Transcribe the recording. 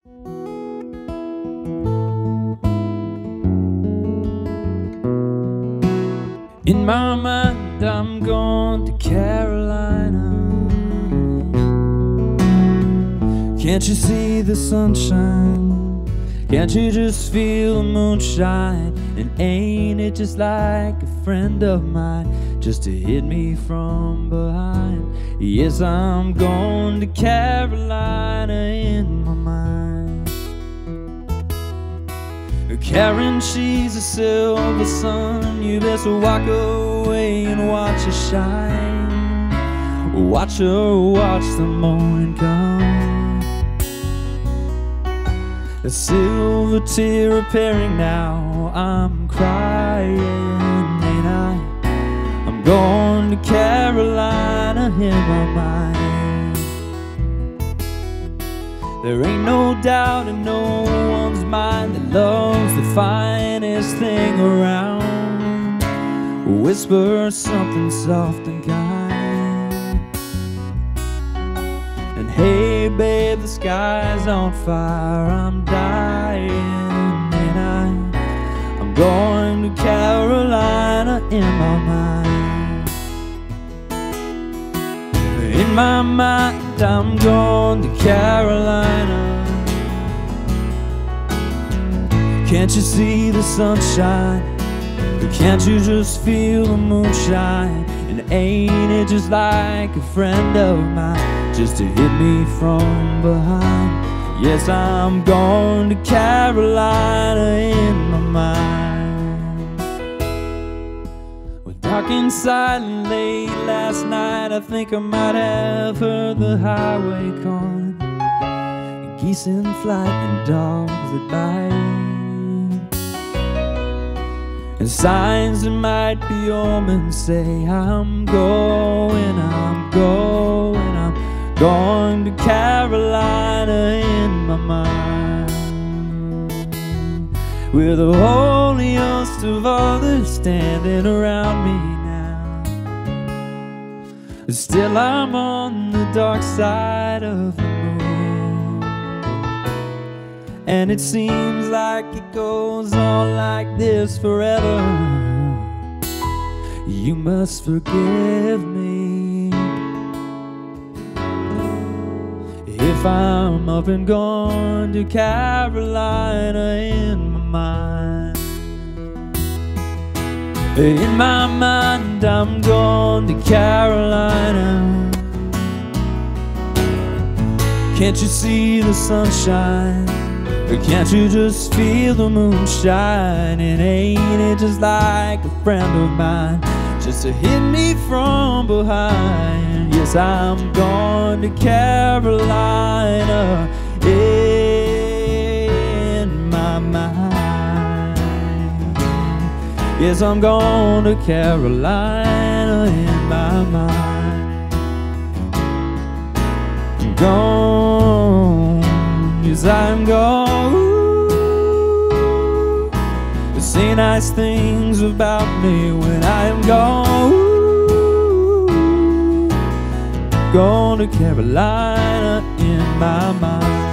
In my mind, I'm going to Carolina. Can't you see the sunshine? Can't you just feel the moonshine? And ain't it just like a friend of mine, just to hit me from behind? Yes, I'm going to Carolina in my mind. Karen, she's a silver sun. You best walk away and watch her shine. Watch her watch the morning come. A silver tear appearing now. I'm crying, ain't I? I'm going to Carolina in my mind. There ain't no doubt in no one's mind that love's the finest thing around. Whisper something soft and kind. And hey babe, the sky's on fire. I'm dying, and I'm going to Carolina in my mind. In my mind, I'm going to Carolina. Can't you see the sunshine? Can't you just feel the moonshine? And ain't it just like a friend of mine, just to hit me from behind? Yes, I'm going to Carolina in my mind. Well, dark and silent late last night, I think I might have heard the highway calling, and geese in flight and dogs that bite, and signs that might be omens say I'm going to Carolina in my mind. With a holy host of others standing around me now, still I'm on the dark side of the moon. And it seems like it goes on like this forever. You must forgive me if I'm up and gone to Carolina in my mind. In my mind, I'm going to Carolina. Can't you see the sunshine? Or can't you just feel the moonshine? And ain't it just like a friend of mine, just to hit me from behind? Yes, I'm going to Carolina in my mind. Yes, I'm going to Carolina in my mind. I'm gone, yes, I'm gone. Say nice things about me when I am gone. Going to Carolina in my mind.